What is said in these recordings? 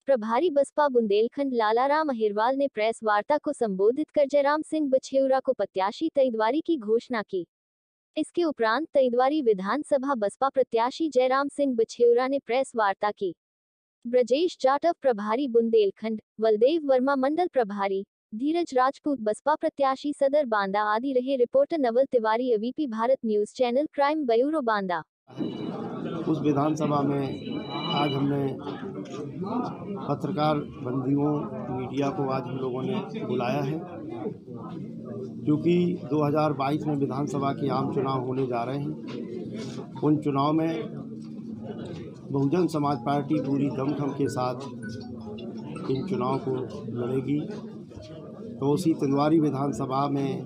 प्रभारी बसपा बुंदेलखंड लालाराम अहिरवाल ने प्रेस वार्ता को संबोधित कर जयराम सिंह बछेउरा को प्रत्याशी तैदवारी की घोषणा की। इसके उपरांत तैदवारी विधानसभा बसपा प्रत्याशी जयराम सिंह बछेउरा ने प्रेस वार्ता की। ब्रजेश जाटव प्रभारी बुंदेलखंड, बलदेव वर्मा मंडल प्रभारी, धीरज राजपूत बसपा प्रत्याशी सदर बांदा आदि रहे। Reporter Naval Tiwari, ABP Bharat news channel, crime bureau Banda. उस विधानसभा में आज हमने पत्रकार बंदियों मीडिया को आज हम लोगों ने बुलाया है, क्योंकि 2022 में विधानसभा के आम चुनाव होने जा रहे हैं। उन चुनाव में बहुजन समाज पार्टी पूरी दमखम के साथ इन चुनाव को लड़ेगी। तो उसी तंदवारी विधानसभा में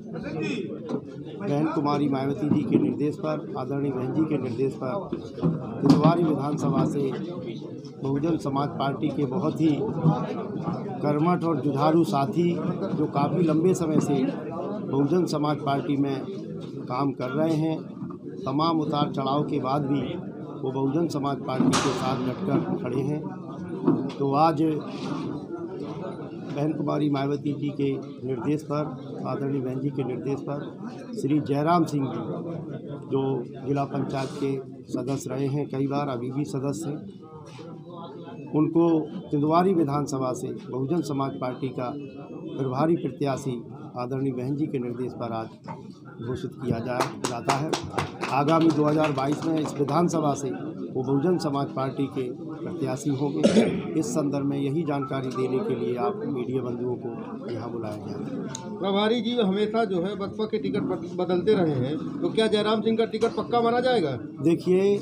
बहन कुमारी मायावती जी के निर्देश पर, आदरणीय बहन जी के निर्देश पर तंदवारी विधानसभा से बहुजन समाज पार्टी के बहुत ही कर्मठ और जुझारू साथी, जो काफ़ी लंबे समय से बहुजन समाज पार्टी में काम कर रहे हैं, तमाम उतार चढ़ाव के बाद भी वो बहुजन समाज पार्टी के साथ डटकर खड़े हैं। तो आज बहन कुमारी मायावती जी के निर्देश पर, आदरणीय बहन जी के निर्देश पर श्री जयराम सिंह जी, जो जिला पंचायत के सदस्य रहे हैं कई बार, अभी भी सदस्य हैं, उनको तंदवारी विधानसभा से बहुजन समाज पार्टी का प्रभारी प्रत्याशी आदरणीय बहन जी के निर्देश पर आज घोषित किया जाता है। आगामी 2022 में इस विधानसभा से वो बहुजन समाज पार्टी के प्रत्याशी होंगे। इस संदर्भ में यही जानकारी देने के लिए आप मीडिया बंधुओं को यहाँ बुलाया गया है। प्रभारी जी हमेशा जो है बसपा के टिकट बदलते रहे हैं, तो क्या जयराम सिंह का टिकट पक्का माना जाएगा? देखिए,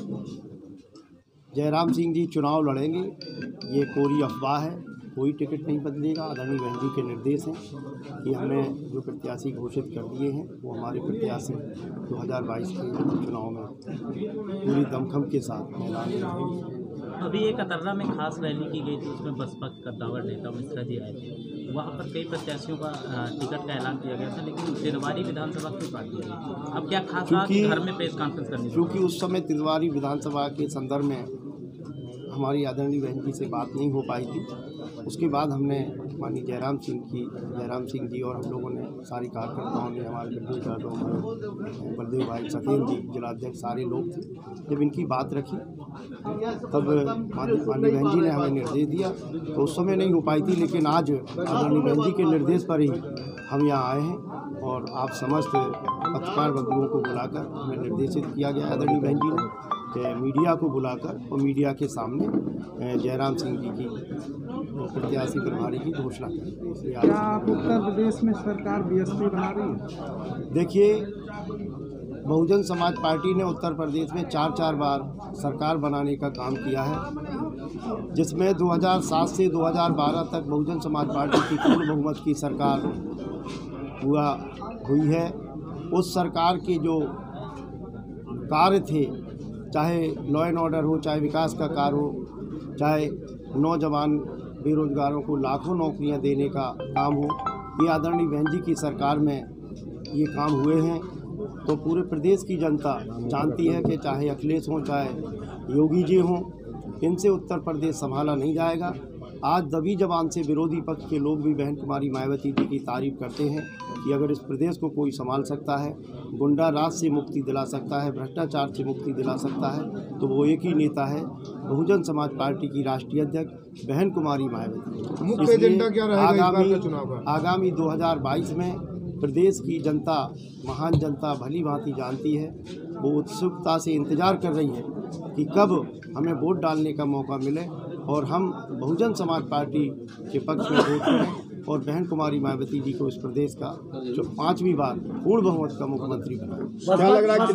जयराम सिंह जी चुनाव लड़ेंगे, ये कोरी अफवाह है, कोई टिकट नहीं बदलेगा। आदरणीय बहन जी के निर्देश हैं कि हमने जो प्रत्याशी घोषित कर दिए हैं वो हमारे प्रत्याशी 2022 के चुनाव में पूरी दमखम के साथ मैदान में रहेंगे। अभी एक अतर्रा में खास रैली की गई थी, उसमें बसपा कद्दावर नेता मिश्रा जी आए थे। वहाँ पर कई प्रत्याशियों का टिकट का ऐलान किया गया था, लेकिन तंदवारी विधानसभा क्यों काट दी गई? अब क्या खास घर में प्रेस कॉन्फ्रेंस करनी? क्योंकि उस समय तंदवारी विधानसभा के संदर्भ में हमारी आदरणीय बहन जी से बात नहीं हो पाई थी। उसके बाद हमने माननीय जयराम सिंह जी और हम लोगों ने, सारे कार्यकर्ताओं ने, हमारे बलदेव भाई सतेन जी जिलाध्यक्ष, सारे लोग थे, जब इनकी बात रखी तब माननीय बहन जी ने हमें निर्देश दिया। तो उस समय नहीं हो पाई थी, लेकिन आज आदरणीय बहन जी के निर्देश पर ही हम यहाँ आए हैं और आप समस्त पत्रकार बंधुओं को बुलाकर हमें निर्देशित किया गया आदरणीय बहन जी ने कि मीडिया को बुलाकर और मीडिया के सामने जयराम सिंह जी की प्रत्याशी प्रभारी की घोषणा करें। क्या आप उत्तर प्रदेश में सरकार बीएसपी बना रही है? देखिए, बहुजन समाज पार्टी ने उत्तर प्रदेश में 4 बार सरकार बनाने का काम किया है, जिसमें 2007 से 2012 तक बहुजन समाज पार्टी की पूर्ण बहुमत की सरकार हुई है। उस सरकार के जो कार्य थे, चाहे लॉ एंड ऑर्डर हो, चाहे विकास का कार्य हो, चाहे नौजवान बेरोजगारों को लाखों नौकरियां देने का काम हो, ये आदरणीय बहन जी की सरकार में ये काम हुए हैं। तो पूरे प्रदेश की जनता जानती है कि चाहे अखिलेश हों, चाहे योगी जी हों, इनसे उत्तर प्रदेश संभाला नहीं जाएगा। आज दबी जबान से विरोधी पक्ष के लोग भी बहन कुमारी मायावती जी की तारीफ करते हैं कि अगर इस प्रदेश को कोई संभाल सकता है, गुंडा राज से मुक्ति दिला सकता है, भ्रष्टाचार से मुक्ति दिला सकता है, तो वो एक ही नेता है, बहुजन समाज पार्टी की राष्ट्रीय अध्यक्ष बहन कुमारी मायावती। मुख्य एजेंडा क्या रहेगा आगामी 2022 में प्रदेश की जनता, महान जनता भली भांति जानती है, वो उत्सुकता से इंतज़ार कर रही है कि कब हमें वोट डालने का मौका मिले और हम बहुजन समाज पार्टी के पक्ष में वोट करें और बहन कुमारी मायावती जी को इस प्रदेश का जो 5वीं बार पूर्ण बहुमत का मुख्यमंत्री बनाएं। क्या लग रहा है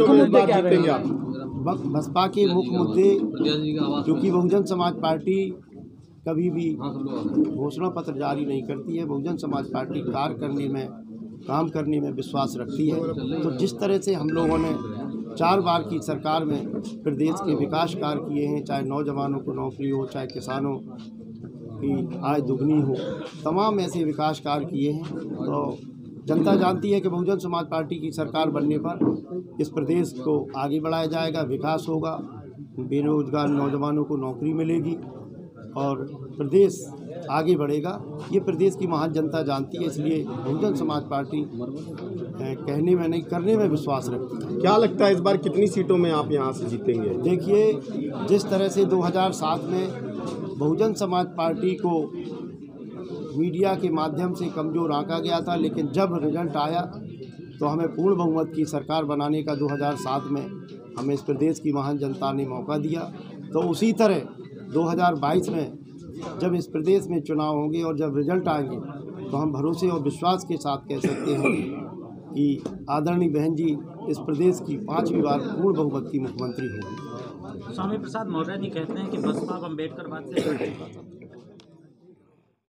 बसपा के मुख्य मुद्दे, क्योंकि बहुजन समाज पार्टी कभी भी घोषणा पत्र जारी नहीं करती है, बहुजन समाज पार्टी काम करने में विश्वास रखती है। तो जिस तरह से हम लोगों ने 4 बार की सरकार में प्रदेश के विकास कार्य किए हैं, चाहे नौजवानों को नौकरी हो, चाहे किसानों की आय दुगनी हो, तमाम ऐसे विकास कार्य किए हैं। तो जनता जानती है कि बहुजन समाज पार्टी की सरकार बनने पर इस प्रदेश को आगे बढ़ाया जाएगा, विकास होगा, बेरोजगार नौजवानों को नौकरी मिलेगी और प्रदेश आगे बढ़ेगा। ये प्रदेश की महान जनता जानती है, इसलिए बहुजन समाज पार्टी कहने में नहीं करने में विश्वास रखती है। क्या लगता है इस बार कितनी सीटों में आप यहाँ से जीतेंगे? देखिए, जिस तरह से 2007 में बहुजन समाज पार्टी को मीडिया के माध्यम से कमज़ोर आंका गया था, लेकिन जब रिजल्ट आया तो हमें पूर्ण बहुमत की सरकार बनाने का 2007 में हमें इस प्रदेश की महान जनता ने मौका दिया। तो उसी तरह 2022 में जब इस प्रदेश में चुनाव होंगे और जब रिजल्ट आएंगे तो हम भरोसे और विश्वास के साथ कह सकते हैं कि आदरणीय बहन जी इस प्रदेश की 5वीं बार पूर्ण बहुमत की मुख्यमंत्री होंगी। स्वामी प्रसाद मौर्य जी कहते हैं कि बसपा अब अम्बेडकरवाद से